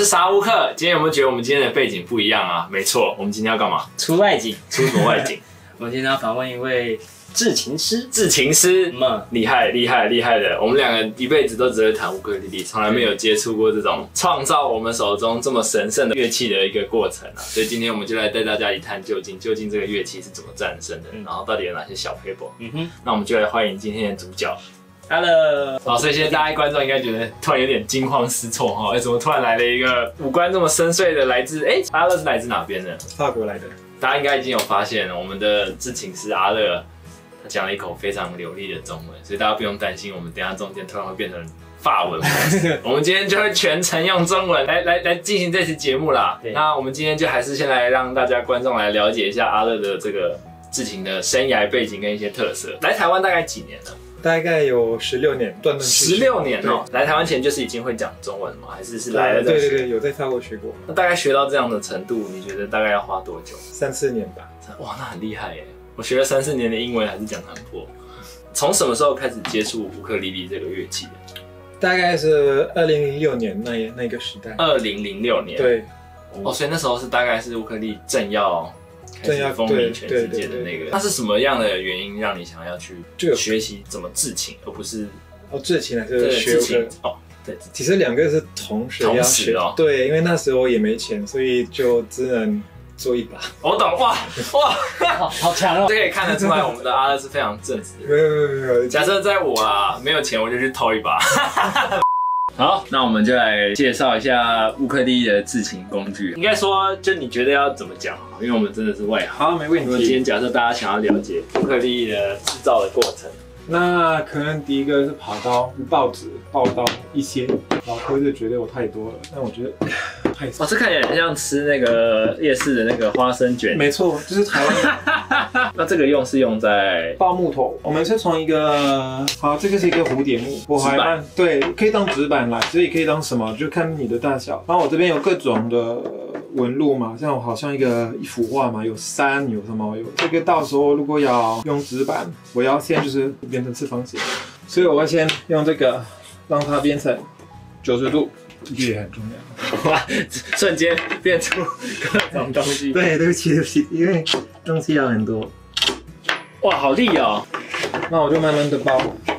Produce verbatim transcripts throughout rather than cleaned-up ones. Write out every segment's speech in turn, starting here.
是沙乌克。今天有没有觉得我们今天的背景不一样啊？没错，我们今天要干嘛？ 出外景， 出什么外景？ 我们今天要访问一位制琴师。 制琴师， 嗯， 厉害厉害厉害的。我们两个一辈子都只会弹乌克丽丽，从来没有接触过这种创造我们手中这么神圣的乐器的一个过程啊。所以今天我们就来带大家一探究竟，究竟这个乐器是怎么诞生的，然后到底有哪些小 paper。嗯哼，那我们就来欢迎今天的主角。 Hello， 好，所以现在大家观众应该觉得突然有点惊慌失措哈，哎，怎么突然来了一个五官这么深邃的，来自哎，阿乐是来自哪边的？ 法国来的。 大家应该已经有发现，我们的制琴师阿乐，他讲了一口非常流利的中文，所以大家不用担心，我们等一下中间突然会变成法文。我们今天就会全程用中文来来来进行这期节目啦。那我们今天就还是先来让大家观众来了解一下阿乐的这个制琴的生涯背景跟一些特色。来台湾大概几年了？ 大概有十六年，断断续续。 十六年哦、喔！来台湾前就是已经会讲中文吗？还是是来了再学？ 对对对，有在法国学过。 那大概学到这样的程度，你觉得大概要花多久？ 三四年吧。 哇，那很厉害耶！我学了三四年的英文还是讲很破。从什么时候开始接触乌克丽丽这个乐器的？ 大概是二零零六年那那个时代。 二零零六年。 对。 哦，所以那时候是大概是乌克丽正要。开始风靡全世界的那个，那是什么样的原因让你想要去学习怎么制琴，而不是哦制琴还是学琴？哦，对，其实两个是同时要学哦。对，因为那时候也没钱，所以就只能做一把。 我懂，哇哇， 好好强哦！ 这可以看得出来，我们的阿乐是非常正直的。 没有没有没有， 假设在我啊没有钱，我就去偷一把。好，那我们就来介绍一下乌克丽丽的制琴工具。应该说，就你觉得要怎么讲？因为我们真的是外行。 好，没问题。 今天假设大家想要了解乌克丽丽的制造的过程， 那可能第一个是爬刀、报纸、报刀一些，老婆就觉得我太多了，但我觉得太少。 哦，这看起来很像吃那个夜市的那个花生卷。 没错，就是台湾。 那这个用是用在爆木头，我们是从一个好，这个是一个蝴蝶木，我还按对，可以当纸板啦，其实也可以当什么，就看你的大小。然后我这边有各种的纹路嘛，像我好像一个一幅画嘛，有山，有什么有这个，到时候如果要用纸板，我要先就是变成四方形，所以我会先用这个让它变成九十度。这个也很重要， 哇！瞬间变出各种东西。 对，对不起，对不起，因为东西要很多。 哇，好利哦！ 那我就慢慢的包。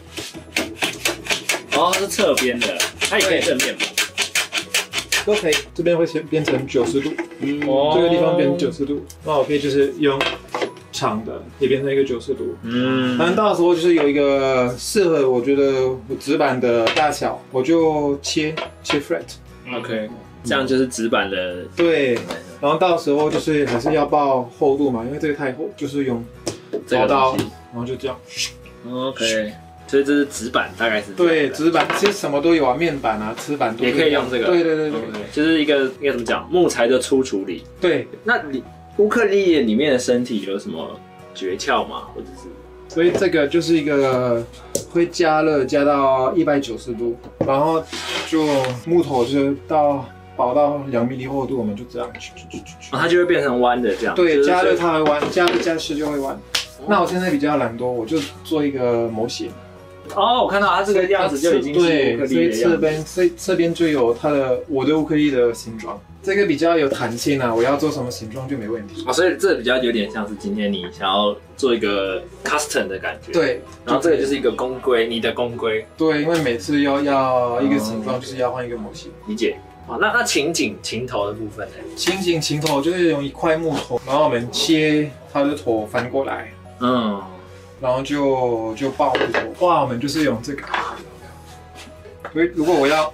哦，是侧边的，它也可以正面吗？ 都可以。这边会先变成九十度，嗯，这个地方变成九十度。那我可以就是用长的，也变成一个九十度。嗯，但到时候就是有一个适合我觉得纸板的大小，我就切切 fret。OK， 这样就是纸板的。 对，然后到时候就是还是要报厚度嘛，因为这个太厚，就是用刀刀，然后就这样。 OK， 所以这是纸板，大概是对纸板，其实什么都有啊，面板啊、瓷板都也可以用这个。 对对对对， 就是一个应该怎么讲，木材的初处理。 对， 那你乌克丽丽里面的身体有什么诀窍吗？或者是？ 所以这个就是一个会加热加到一百九十度，然后就木头就是到薄到两米厚度，我们就这样去去去去， 它就会变成弯的这样。 对，加热它会弯，加热加湿就会弯。那我现在比较懒惰，我就做一个模型。 哦，我看到它这个样子就已经是乌克丽丽的样子。 所以这边，所以这边就有它的我的乌克丽丽的形状。这个比较有弹性啊，我要做什么形状就没问题。 哦，所以这比较有点像是今天你想要做一个 custom 的感觉。 对， 然后这个就是一个公规，你的公规。 对，因为每次要要一个形状，就是要换一个模型。 理解。好，那那琴颈琴头的部分呢？ 琴颈琴头就是用一块木头，然后我们切它的头翻过来，嗯，然后就就爆木头。哇，我们就是用这个。所以如果我要。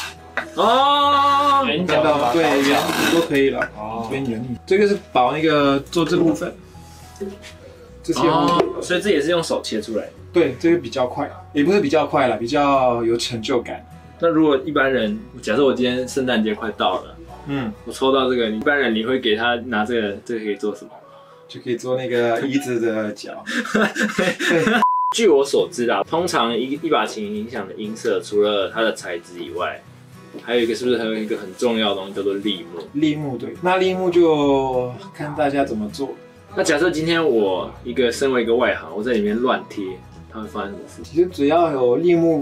哦，圆角吗？对，圆都可以了。哦，这边圆力，这个是保那个做这部分，这些哦， 所以这也是用手切出来的。 对，这个比较快，也不是比较快啦，比较有成就感。 那如果一般人，假设我今天圣诞节快到了，嗯，我抽到这个，一般人你会给他拿这个，这个可以做什么？ 就可以做那个椅子的脚。 据我所知啊，通常一一把琴影响的音色，除了它的材质以外，还有一个是不是还有一个很重要的东西叫做立木？ 立木对，那立木就看大家怎么做。 那假设今天我一个身为一个外行，我在里面乱贴，它会发生什么事？ 其实只要有立木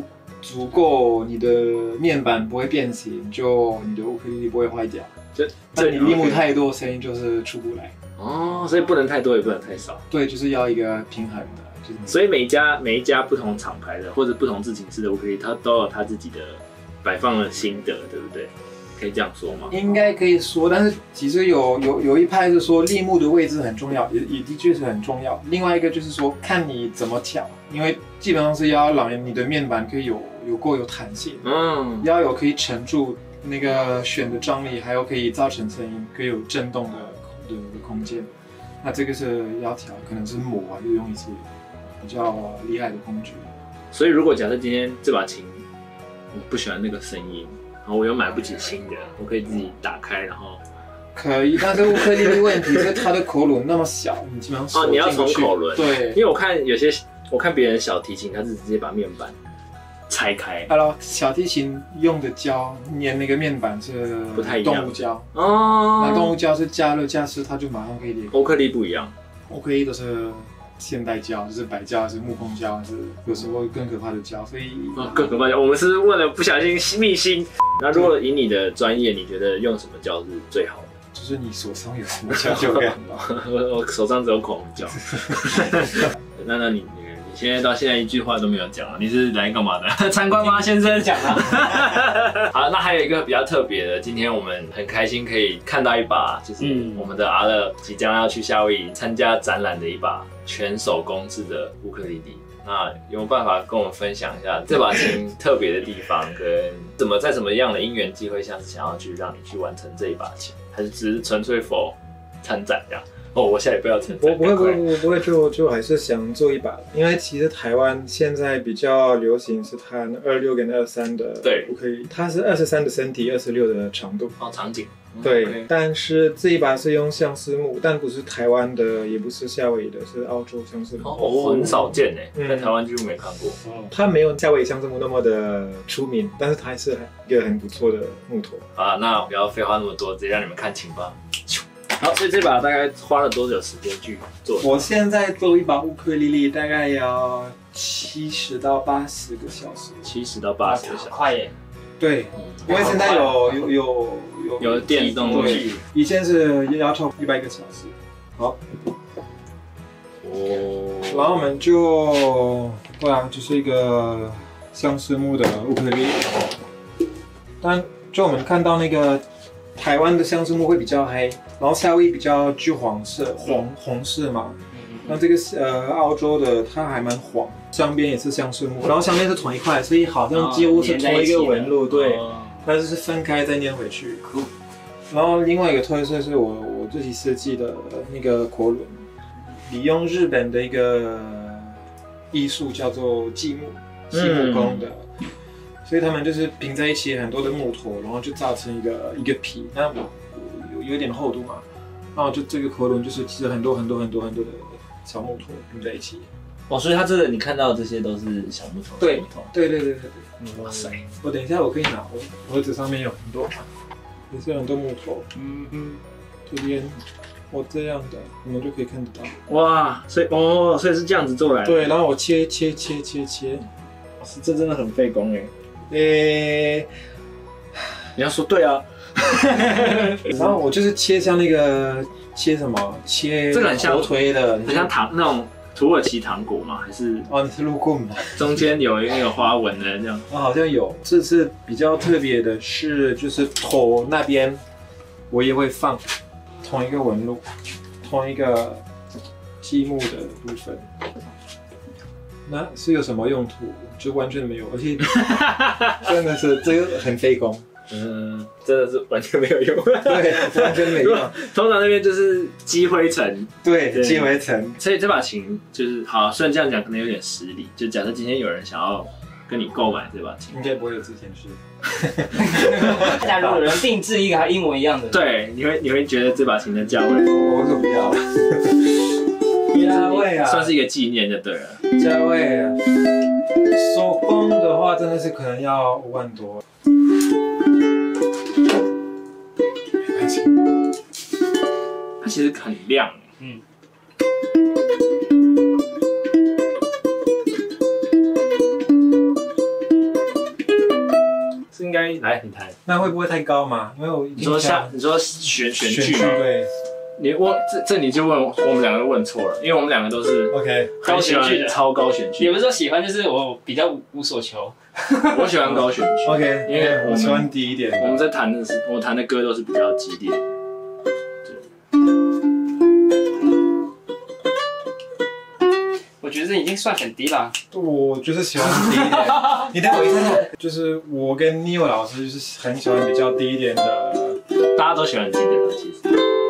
足够，你的面板不会变形，就你的乌克丽丽不会坏掉。 这但你力木太多，声音就是出不来。 哦，所以不能太多，也不能太少。 对，就是要一个平衡的。就是、 所以每一家每一家不同厂牌的或者不同制琴师的乌克丽丽，它都有它自己的摆放的心得，对不对？可以这样说吗？ 应该可以说，但是其实有有有一派是说立木的位置很重要，也也的确是很重要。另外一个就是说看你怎么调，因为基本上是要让你的面板可以有有够有弹性，嗯，要有可以承住那个弦的张力，还有可以造成声音，可以有震动的的的空间。那这个是要调，可能是磨啊，就用一些比较厉害的工具。 所以如果假设今天这把琴我不喜欢那个声音。然后我又买不起新的，我可以自己打开，然后可以，但是乌克丽丽问题是它的口轮那么小，你基本上哦，你要从口轮， 对， 因为我看有些我看别人小提琴，他是直接把面板拆开。 Hello， 小提琴用的胶粘那个面板是不太一样， 动物胶哦， 那动物胶是加热加湿，它就马上可以裂开。 欧克利不一样， 欧克利都是现代胶，就是白胶还是木工胶，还是有时候更可怕的胶，所以、 哦、更可怕的。我们是问了不小心密心。那如果以你的专业，你觉得用什么胶是最好的？ 就是你手上有什么胶就可以我我手上只有口红胶。那那你你你现在到现在一句话都没有讲啊？你是来干嘛的？参观吗，先生？讲啊。 好，那还有一个比较特别的，今天我们很开心可以看到一把，就是我们的阿乐即将要去夏威夷参加展览的一把全手工制的乌克丽丽。那有没有办法跟我们分享一下这把琴特别的地方，跟怎么在什么样的因缘机会下是想要去让你去完成这一把琴，还是只是纯粹 for 参展这样？哦，我下礼拜要参展。 我不会不会不会不会就就还是想做一把，因为其实台湾现在比较流行是弹二六跟二三的， 对， 我可以，它是二十三的身体，二十六的长度， 哦，长颈。 对， okay. 但是这一把是用相思木，但不是台湾的，也不是夏威夷的，是澳洲相思木。 哦，很少见哎，嗯、在台湾几乎没看过。 哦，它没有夏威夷相思木那么的出名，但是它还是一个很不错的木头。 啊，那不要废话那么多，直接让你们看琴吧。 好，所以这把大概花了多久时间去做？ 我现在做一把乌克丽丽，大概要七十到八十个小时。 七十到八十个小时， 快耶！ 对，因为现在有有有有有电动对，以前是要超一百个小时。好， 哦， 然后我们就对啊，就是一个相思木的乌克丽丽，但就我们看到那个台湾的相思木会比较黑，然后夏威夷比较橘黄色、红红色嘛。那这个呃澳洲的它还蛮黄，上边也是相思木，然后下面是同一块，所以好像几乎是同一个纹路，对，但是是分开再粘回去。然后另外一个特色是我我自己设计的那个口轮，利用日本的一个艺术叫做积木，积木工的。嗯，所以他们就是拼在一起很多的木头，然后就造成一个一个皮，那有有点厚度嘛，然后就这个口轮就是其实很多很多很多很多的小木头拼在一起。 哦，所以它这个你看到的这些都是小木头。 对， 木头对对对对对。 嗯，哇塞！ 我等一下我可以拿，我盒子上面有很多，也是很多木头。嗯嗯，这边我这样的，你们就可以看得到。 哇，所以哦，所以是这样子做来的。 对，然后我切切切切切， 这真的很费工哎。 诶， 你要说对啊。 然后我就是切像那个切什么？切这个很像火腿的， 很像糖那种土耳其糖果吗？还是哦，你是路过吗？ 中间有那个花纹的这样？ 哦，好像有。这次比较特别的是，就是头那边我也会放同一个纹路，同一个积木的部分。那是有什么用途？就完全没有，而且真的是这个很费工。 嗯，真的是完全没有用。 对，完全没用。 通常那边就是积灰尘， 对，积灰尘。 所以这把琴就是好，虽然这样讲可能有点失礼。就假设今天有人想要跟你购买这把琴， 应该不会有之前是。 假如有人定制一个一模一样的， 对，你会你会觉得这把琴的价位， 我可不要。价位啊， 算是一个纪念就对了。 价位啊，手工的话真的是可能要五万多。 它其实很亮，嗯。 是应该来你弹。 那会不会太高嘛？因为我你说下，你说选选选句吗？ 对你问这这你就问我们两个都问错了，因为我们两个都是 ，OK， 很喜欢超高选句。 也不是说喜欢，就是我比较无所求。 我喜欢高选句 OK， 因为我我喜欢低一点的。 我们在弹的是我弹的歌都是比较激烈的。 我觉得这已经算很低了。 我就是喜欢低一点。你等我一下，就是我跟 Neo 老师就是很喜欢比较低一点的。 大家都喜欢低的，其实。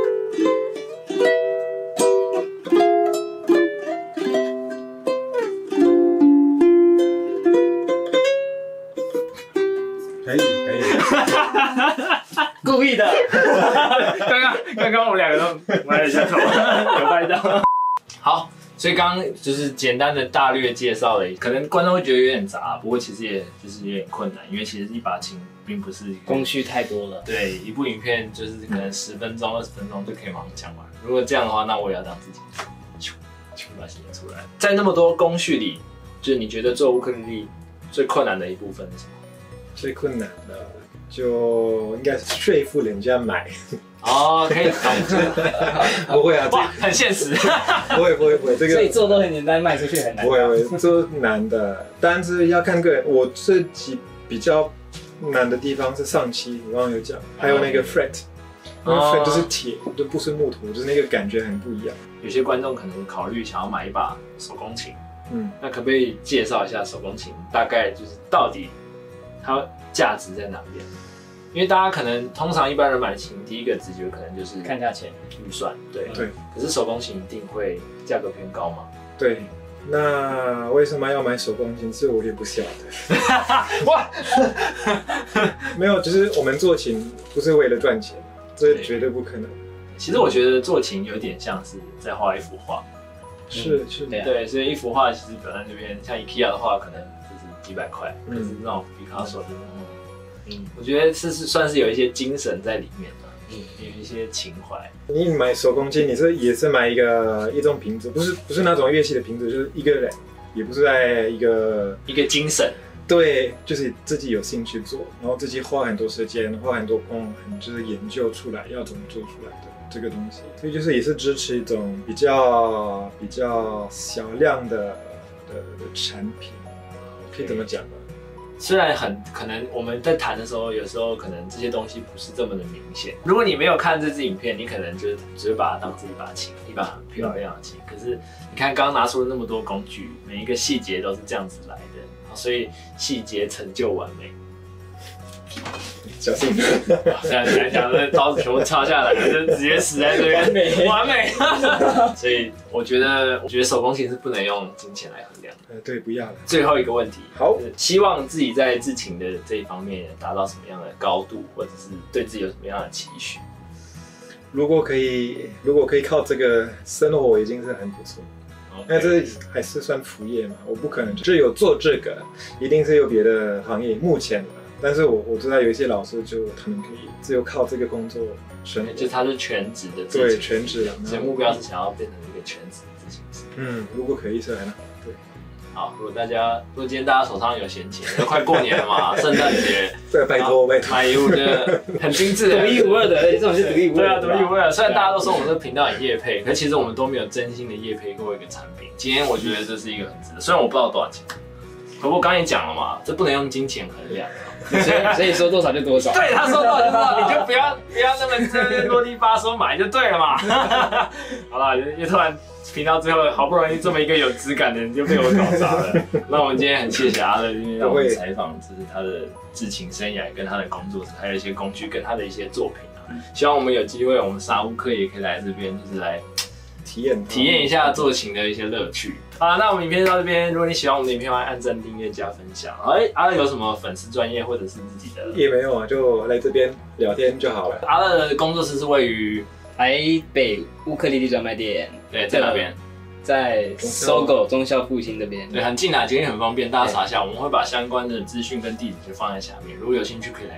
可以可以。 故意的。 刚刚刚刚我们两个都歪了一下头，有拍到。 好，所以刚刚就是简单的大略介绍了，可能观众会觉得有点杂，不过其实也就是有点困难，因为其实一把琴并不是工序太多了。 对，一部影片就是可能十分钟、二十分钟就可以马上讲完。如果这样的话，那我也要当自己，咻咻把琴演出来。在那么多工序里，就是你觉得做乌克丽丽最困难的一部分是什么？ 最困难的就应该是说服人家买。 哦，可以懂， 不会啊， 哇，很现实。 不会不会不会，这个所以做都很简单，卖出去很难。 不会不会，这难的，但是要看个人。我自己比较难的地方是上漆，我刚刚有讲，还有那个 fret， 那个 fret 就是铁，就不是木头，就是那个感觉很不一样。 有些观众可能考虑想要买一把手工琴， 嗯， 那可不可以介绍一下手工琴大概就是到底它价值在哪边？因为大家可能通常一般人买琴，第一个直觉可能就是看价钱、 预算，对对。 可是手工琴一定会价格偏高吗？ 对。那为什么要买手工琴？是我也不晓得。 哇， 没有，就是我们做琴不是为了赚钱，这绝对不可能。 其实我觉得做琴有点像是在画一幅画， 是是的， 对，所以一幅画其实表在这边，像 IKEA 的话可能就是几百块，可是那种毕卡索的那种。嗯，我觉得是是算是有一些精神在里面的，嗯，有一些情怀。 你买手工琴，你是也是买一个一种瓶子，不是不是那种乐器的瓶子，就是一个人，也不是在一个一个精神。 对，就是自己有兴趣做，然后自己花很多时间，花很多功，就是研究出来要怎么做出来的这个东西。所以就是也是支持一种比较比较小量的的的产品，可以怎么讲呢？ 虽然很可能我们在谈的时候，有时候可能这些东西不是这么的明显。如果你没有看这支影片，你可能就是只会把它当成一把琴，一把很漂亮的琴。可是你看，刚刚拿出了那么多工具，每一个细节都是这样子来的，所以细节成就完美。 小心！ 这样讲讲，这刀子全部插下来，就直接死在这边，完美。所以我觉得，我觉得手工琴是不能用金钱来衡量的。 呃，对，不要了。 最后一个问题， 好， 希望自己在制琴的这一方面达到什么样的高度，或者是对自己有什么样的期许？ 如果可以，如果可以靠这个生活，已经是很不错。那这还是算副业嘛？我不可能只有做这个，一定是有别的行业。目前，但是我我知道有一些老师就他们可以只有靠这个工作生活， 就他是全职的制琴， 对，全职， 所以目标是想要变成一个全职的制琴师。 嗯，如果可以是很好。对。 好，如果大家如果今天大家手上有闲钱，都快过年了嘛，圣诞节， 对，拜托拜托， 买一物的很精致的， 独一无二的，这种是独一无二。 对啊，独一无二。虽然大家都说我们这个频道有业配，可其实我们都没有真心的业配过一个产品。今天我觉得这是一个很值得，虽然我不知道多少钱，可我刚才也讲了嘛，这不能用金钱衡量。 所以所以说多少就多少。 对，他说多少就多少，你就不要不要那么在那啰里吧嗦买就对了嘛。好了，又突然频道最后好不容易这么一个有质感的人就被我搞砸了。那我们今天很谢谢阿乐，因为让我们采访就是他的制琴生涯跟他的工作室，还有一些工具跟他的一些作品啊。希望我们有机会，我们沙乌克也可以来这边，就是来体验体验一下做琴的一些乐趣。好，那我们影片就到这边。如果你喜欢我们的影片，欢迎按赞、订阅、加分享。哎，阿乐有什么粉丝专业或者是自己的？ 也没有啊，就来这边聊天就好了。 阿乐的工作室是位于台北乌克丽丽专卖店， 对，在哪边？ 在搜狗忠孝复兴这边。 对，很近啊，捷运很方便，大家查一下。我们会把相关的资讯跟地址就放在下面，如果有兴趣可以来看一下。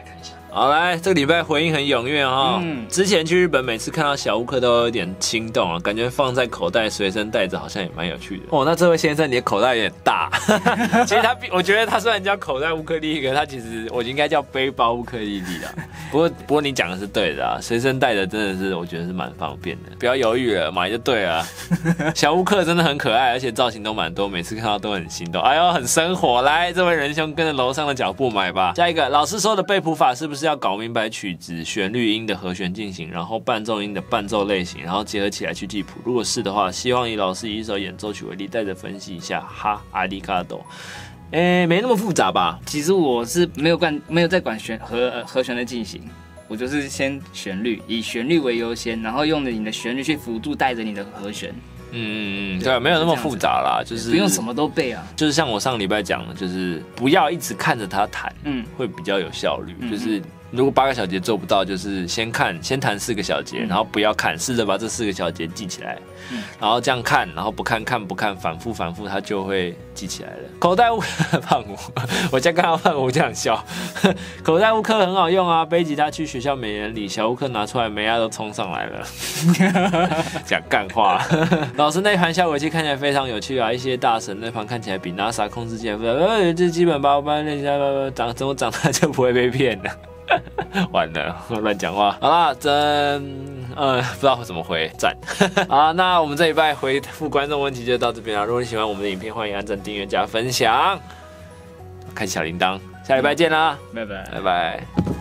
好，来这个礼拜回应很踊跃哈。 嗯之前去日本，每次看到小乌克都有点心动啊，感觉放在口袋随身带着好像也蛮有趣的。哦，那这位先生你的口袋有点大，其实他我觉得他虽然叫口袋乌克丽丽，可是他其实我应该叫背包乌克丽丽啦。不过不过你讲的是对的啊，随身带着真的是我觉得是蛮方便的，不要犹豫了，买就对了。小乌克真的很可爱，而且造型都蛮多，每次看到都很心动。哎呦，很生活。来，这位仁兄跟着楼上的脚步买吧。下一个，老师说的背谱法是不是要搞明白曲子、旋律音的和弦进行，然后伴奏音的伴奏类型，然后结合起来去记谱？如果是的话，希望以老师以一首演奏曲为例，带着分析一下。哈，阿里卡多。诶，没那么复杂吧？ 其实我是没有管没有在管旋和、呃、和弦的进行，我就是先旋律，以旋律为优先，然后用你的旋律去辅助带着你的和弦。 嗯嗯嗯，对，没有那么复杂啦，就是不用什么都背啊。 就是像我上礼拜讲的，就是不要一直看着他弹，嗯，会比较有效率。嗯、就是如果八个小节做不到，就是先看，先弹四个小节，然后不要看，试着把这四个小节记起来，嗯、然后这样看，然后不看，看不看，反复反复，它就会记起来了。口袋乌胖虎，我现在看到胖虎这样笑。口袋乌克很好用啊，背吉他去学校没人理，小乌克拿出来，梅亚都冲上来了，讲干话。老师那盘效果器看起来非常有趣啊，一些大神那盘看起来比 NASA 控制器还复杂，呃，这基本把我班练一下，长怎么长大就不会被骗了。完了，乱讲话。好啦，真呃不知道怎么回，赞。好，那我们这礼拜回复观众问题就到这边了。如果你喜欢我们的影片，欢迎按赞、订阅、加分享，开启小铃铛。下礼拜见啦， 拜拜， 拜拜。